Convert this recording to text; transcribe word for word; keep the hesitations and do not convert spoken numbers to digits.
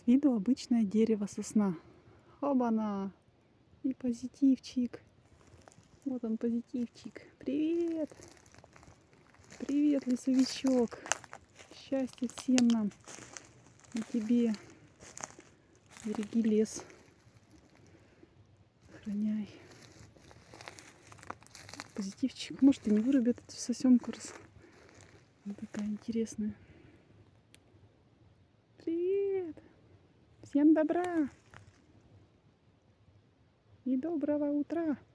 С виду обычное дерево сосна. Оба-на! И позитивчик. Вот он, позитивчик. Привет! Привет, лесовичок. Счастья всем нам. И тебе. Береги лес. Охраняй. Позитивчик. Может, и не вырубят эту сосенку, раз она такая интересная. Привет! Всем добра! И доброго утра!